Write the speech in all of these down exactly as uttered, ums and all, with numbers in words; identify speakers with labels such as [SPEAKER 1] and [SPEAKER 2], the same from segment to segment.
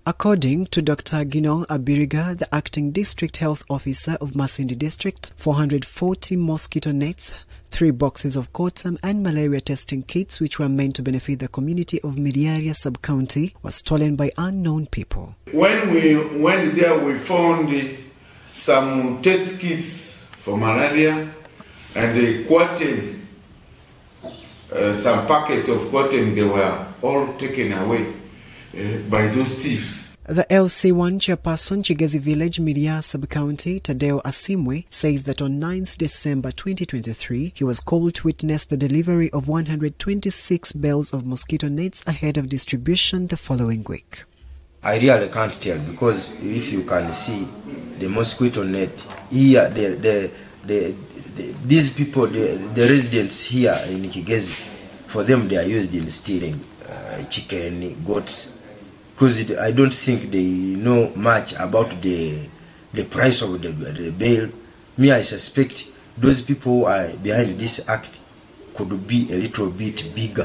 [SPEAKER 1] According to Doctor Ginong Abiriga, the acting district health officer of Masindi district, four hundred forty mosquito nets, three boxes of cotton and malaria testing kits which were meant to benefit the community of Midiaria sub-county was stolen by unknown people.
[SPEAKER 2] When we went there, we found some test kits for malaria and the cotton, uh, some packets of cotton, they were all taken away uh, by those thieves.
[SPEAKER 1] The L C one chairperson, Chigezi Village, Midia Sub-County, Tadeo Asimwe, says that on ninth December twenty twenty-three, he was called to witness the delivery of one hundred twenty-six bales of mosquito nets ahead of distribution the following week.
[SPEAKER 3] I really can't tell, because if you can see the mosquito net here, the, the, the, the, these people, the, the residents here in Kigezi, for them they are used in stealing uh, chicken, goats. Because I don't think they know much about the the price of the, the bail. Me, I suspect those people who are behind this act could be a little bit bigger,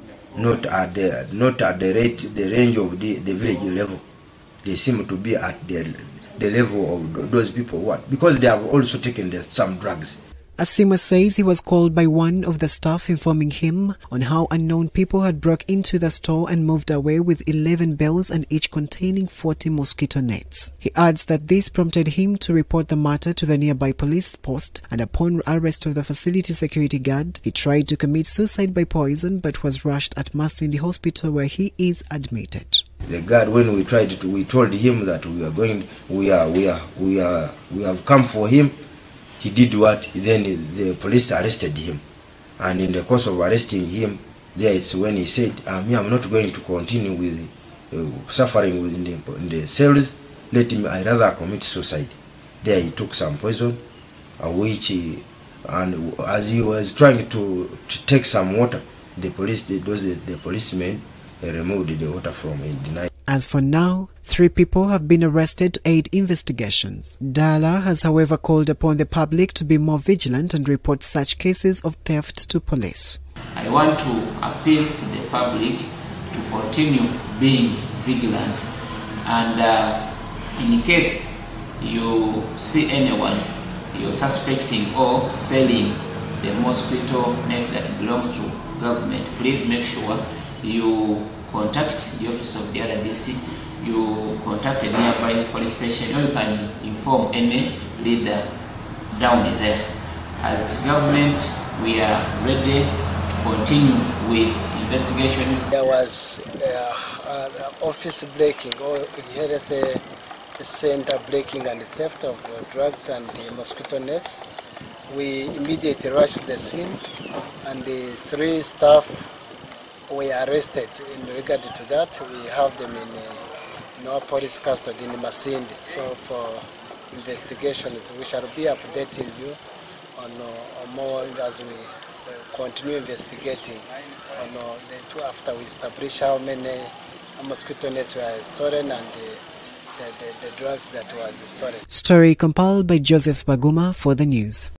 [SPEAKER 3] not at the not at the rate the range of the, the village level. They seem to be at the the level of those people who are, because they have also taken the, some drugs.
[SPEAKER 1] Asimwe says he was called by one of the staff informing him on how unknown people had broke into the store and moved away with eleven bales and each containing forty mosquito nets. He adds that this prompted him to report the matter to the nearby police post, and upon arrest of the facility security guard, he tried to commit suicide by poison but was rushed at Masindi Hospital where he is admitted.
[SPEAKER 3] The guard, when we tried to, we told him that we are going, we are, we are, we are, we have come for him. He did what? Then the police arrested him, and in the course of arresting him, there it's when he said, uh, "Me, I'm not going to continue with uh, suffering within the, in the cells. Let me, I rather commit suicide." There he took some poison, uh, which, he, and as he was trying to, to take some water, the police, the, those the policemen, uh, removed the water from him. Denied.
[SPEAKER 1] As for now, three people have been arrested to aid investigations. Dala has, however, called upon the public to be more vigilant and report such cases of theft to police.
[SPEAKER 4] I want to appeal to the public to continue being vigilant, and uh, in case you see anyone you're suspecting or selling the mosquito nets that belongs to government, please make sure you contact the office of the R D C, you contact a nearby police station, or you can inform any leader down there. As government, we are ready to continue with investigations.
[SPEAKER 5] There was uh, uh, office breaking or health uh, center breaking and theft of uh, drugs and uh, mosquito nets. We immediately rushed to the scene, and the three staff were arrested. In regard to that, we have them in, uh, in our police custody in Masindi. So for investigations, we shall be updating you on, uh, on more as we uh, continue investigating on uh, the two after we establish how many mosquito nets were stolen and uh, the, the, the drugs that was stolen.
[SPEAKER 1] Story compiled by Joseph Baguma for the news.